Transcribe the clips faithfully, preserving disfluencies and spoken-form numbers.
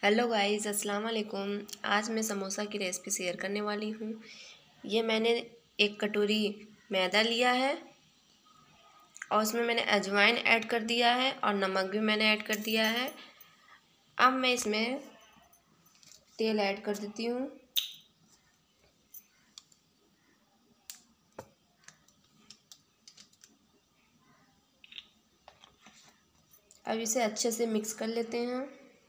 Hello guys, अस्सलाम वालेकुम। आज मैं समोसा की रेसिपी शेयर करने वाली हूँ। ये मैंने एक कटोरी मैदा लिया है और उसमें मैंने अजवाइन ऐड कर दिया है और नमक भी मैंने ऐड कर दिया है। अब मैं इसमें तेल ऐड कर देती हूँ। अब इसे अच्छे से मिक्स कर लेते हैं।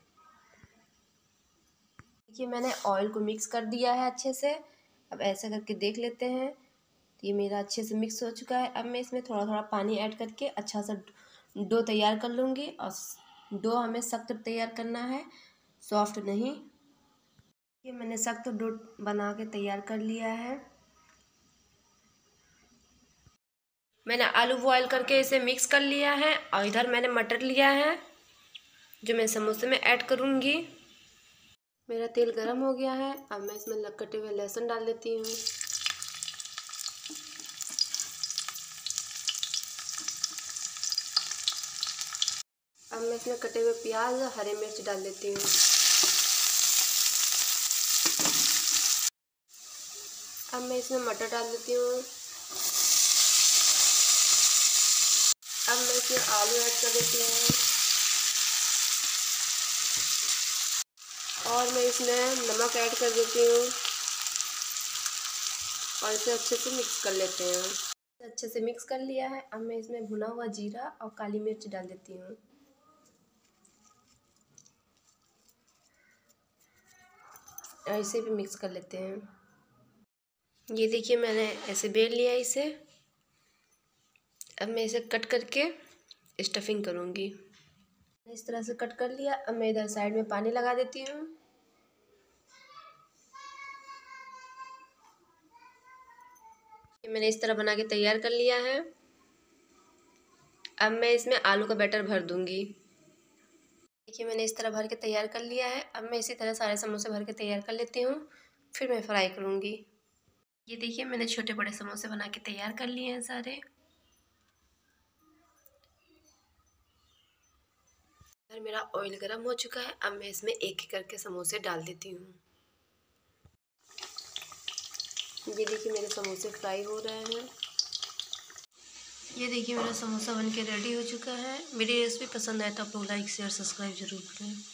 देखिए, मैंने ऑयल को मिक्स कर दिया है अच्छे से। अब ऐसा करके देख लेते हैं। ये मेरा अच्छे से मिक्स हो चुका है। अब मैं इसमें थोड़ा थोड़ा पानी ऐड करके अच्छा सा डो तैयार कर लूँगी। और डो हमें सख्त तैयार करना है, सॉफ्ट नहीं। ये मैंने सख्त डो बना के तैयार कर लिया है। मैंने आलू बॉयल करके इसे मिक्स कर लिया है और इधर मैंने मटर लिया है जो मैं समोसे में ऐड करूँगी। मेरा तेल गरम हो गया है। अब मैं इसमें कटे हुए लहसुन डाल देती हूँ। अब मैं इसमें कटे हुए प्याज और हरी मिर्च डाल देती हूँ। अब मैं इसमें मटर डाल देती हूँ। अब मैं इसमें आलू ऐड कर देती हूँ और मैं इसमें नमक ऐड कर देती हूँ और इसे अच्छे से मिक्स कर लेते हैं। अच्छे से मिक्स कर लिया है। अब मैं इसमें भुना हुआ जीरा और काली मिर्च डाल देती हूँ। और इसे भी मिक्स कर लेते हैं। ये देखिए, मैंने ऐसे बेल लिया इसे। अब मैं इसे कट करके स्टफिंग करूँगी। इस तरह से कट कर लिया। अब मैं इधर साइड में पानी लगा देती हूँ। मैंने इस तरह बना के तैयार कर लिया है। अब मैं इसमें आलू का बैटर भर दूंगी। देखिए, मैंने इस तरह भर के तैयार कर लिया है। अब मैं इसी तरह सारे समोसे भर के तैयार कर लेती हूँ, फिर मैं फ्राई करूँगी। ये देखिए, मैंने छोटे बड़े समोसे बना के तैयार कर लिए हैं सारे। और मेरा ऑयल गर्म हो चुका है। अब मैं इसमें एक एक करके समोसे डाल देती हूँ। ये देखिए, मेरे समोसे फ्राई हो रहे हैं। ये देखिए, मेरा समोसा बन के रेडी हो चुका है। मेरी रेसिपी पसंद आए तो आप लोग लाइक शेयर सब्सक्राइब जरूर करें।